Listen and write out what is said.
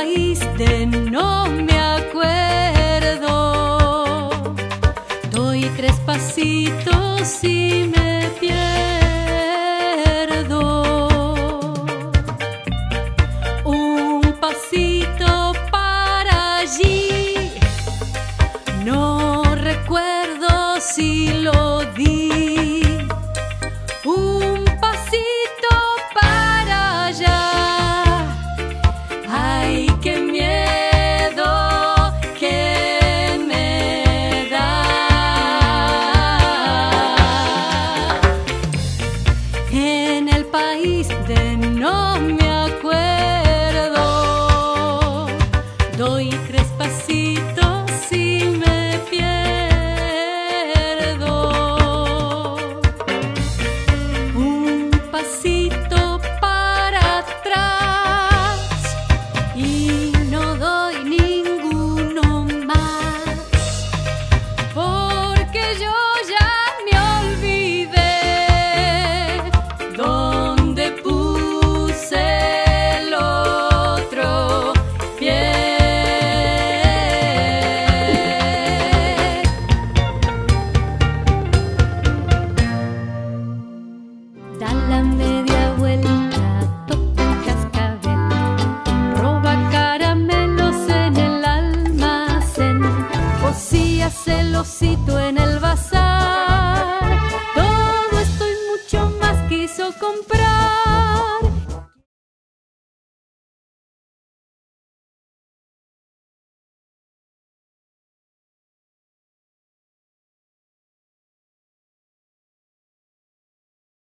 país de no me acuerdo, doy 3 pasitos y me pierdo. Un pasito para allí, no recuerdo si lo di. Un pasito para allá, ay, qué miedo que me da. En el país de no me